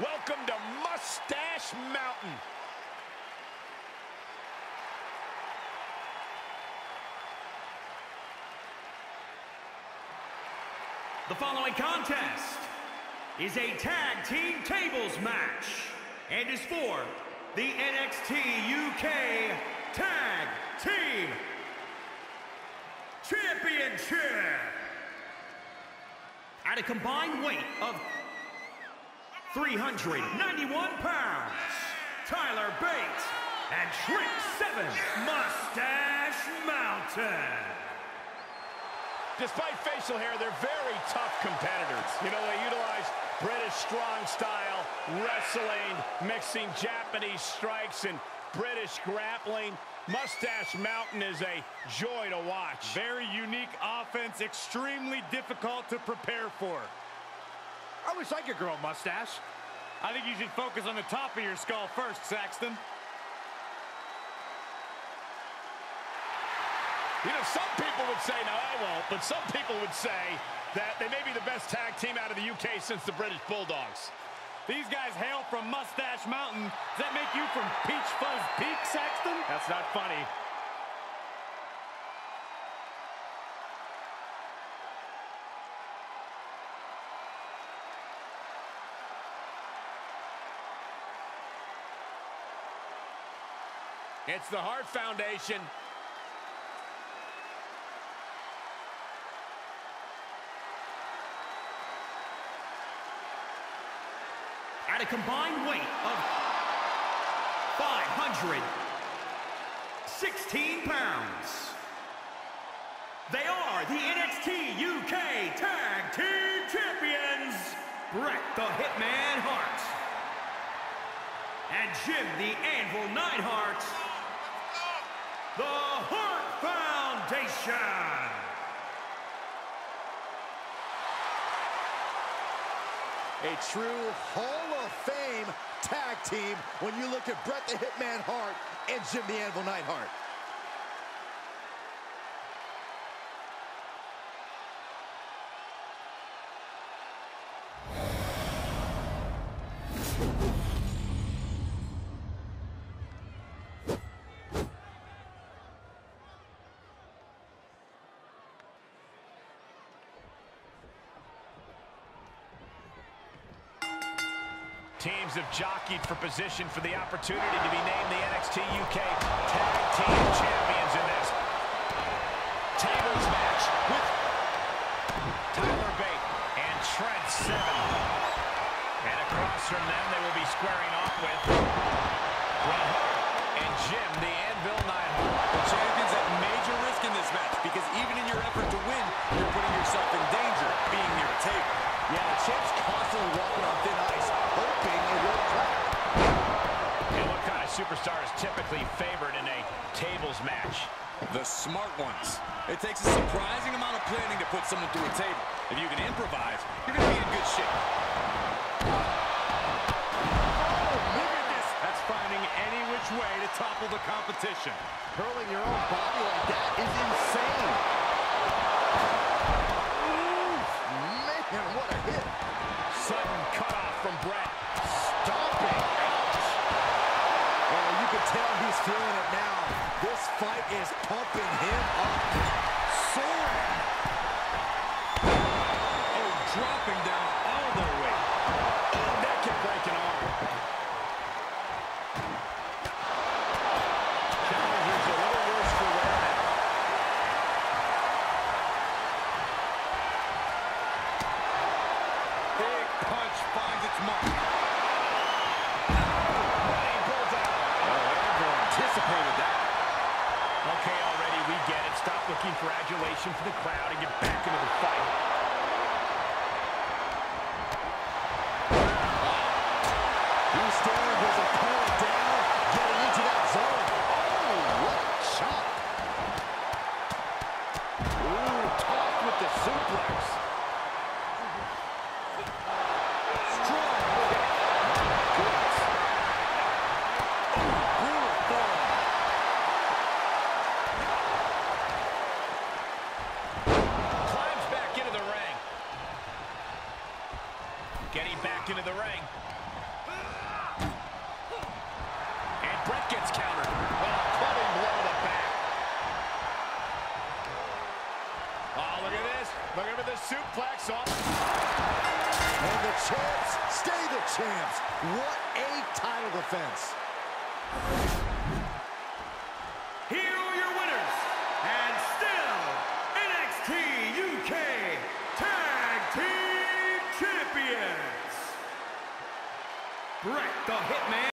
Welcome to Mustache Mountain. The following contest is a tag team tables match and is for the NXT UK Tag Team Championship. At a combined weight of 391 pounds, Tyler Bate and Trick 7 Mustache Mountain. Despite facial hair, they're very tough competitors. You know, they utilize British strong style, wrestling, mixing Japanese strikes and British grappling. Mustache Mountain is a joy to watch. Very unique offense, extremely difficult to prepare for. I wish I could grow a mustache. I think you should focus on the top of your skull first, Saxton. You know, some people would say, no, I won't, but some people would say that they may be the best tag team out of the UK since the British Bulldogs. These guys hail from Mustache Mountain. Does that make you from Peach Fuzz Peak, Saxton? That's not funny. It's the Hart Foundation. At a combined weight of 516 pounds, they are the NXT UK Tag Team Champions, Bret the Hitman Hart and Jim the Anvil Neidhart, the Hart Foundation. A true Hall of Fame tag team when you look at Bret the Hitman Hart and Jim the Anvil Neidhart. Teams have jockeyed for position for the opportunity to be named the NXT UK Tag Team Champions in this tables match with Tyler Bate and Trent Seven. And across from them, they will be squaring off with Bret Hart and Jim the Anvil Neidhart. The champions at major risk in this match because even in your effort to win, you're putting yourself in danger being near a table. Yeah, the champ's constantly walking on thin ice, hoping it will crack. And what kind of superstar is typically favored in a tables match? The smart ones. It takes a surprising amount of planning to put someone through a table. If you can improvise, you're going to be in good shape. Oh, look at this. That's finding any which way to topple the competition. Hurling your own body like that is insane. Man, what a hit. Sudden cutoff from Bret. Stomping. Oh, you can tell he's feeling it now. This fight is pumping him up. Soaring. Oh, dropping down all their weight. Oh, that can break an arm. Challenger's a little worse for wear now. Big punch finds its mark. He pulls out. Oh, Anvil anticipated that. Okay, already, we get it. Stop looking for adulation for the crowd and get back into the fight. He's staring his opponent down, getting into that zone. Oh, what a chop. Ooh, tossed with the suplex. Strong hook. My goodness. Brutal form. Climbs back into the ring. Looking for the suplex off. And the champs stay the champs. What a title defense.